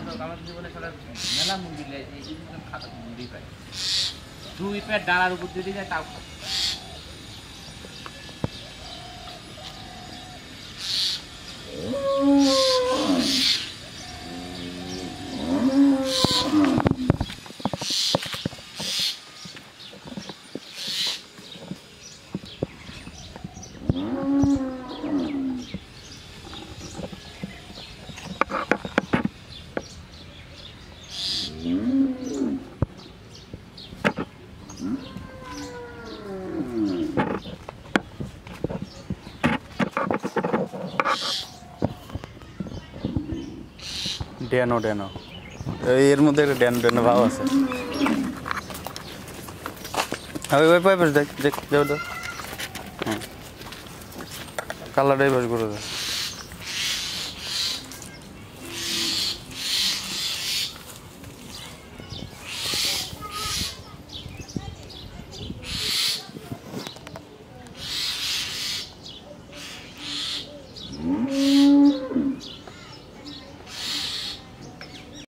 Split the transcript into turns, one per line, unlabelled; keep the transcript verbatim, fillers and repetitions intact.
খাদক আমাদের জীবনে সারা মেলা মুরগি লেয় এই জীবন খাদক মুরগি পায় দুই পেট ডালার উপর দিয়ে যায় তাও
ড্যানো ড্যানো এর মধ্যে একটা ড্যানো ড্যানো ভাব আছে ওই ওই পাইপ দেখ দেখ যাও তো হ্যাঁ কালারটাই বাস করে